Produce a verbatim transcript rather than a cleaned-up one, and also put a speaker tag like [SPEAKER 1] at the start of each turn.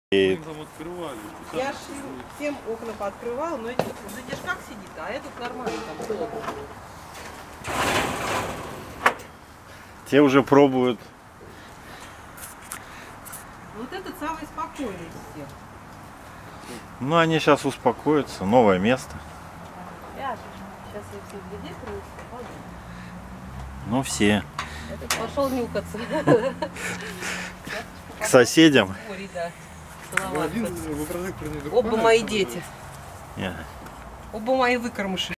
[SPEAKER 1] И...
[SPEAKER 2] Там открывали.
[SPEAKER 3] Я ж всем окна пооткрывал, но эти в затяжках сидит, а этот нормально там холодно.
[SPEAKER 1] Те уже пробуют.
[SPEAKER 3] Вот этот самый спокойный из всех.
[SPEAKER 1] Ну, они сейчас успокоятся. Новое место.
[SPEAKER 3] Сейчас я всех людей привезу.
[SPEAKER 1] Ну, все.
[SPEAKER 3] Этот пошел нюхаться.
[SPEAKER 1] К соседям.
[SPEAKER 3] Ой, да.
[SPEAKER 2] Один
[SPEAKER 3] Целоваться.
[SPEAKER 2] выпускник принес.
[SPEAKER 3] Оба мои дети.
[SPEAKER 1] Не.
[SPEAKER 3] Оба мои выкормыши.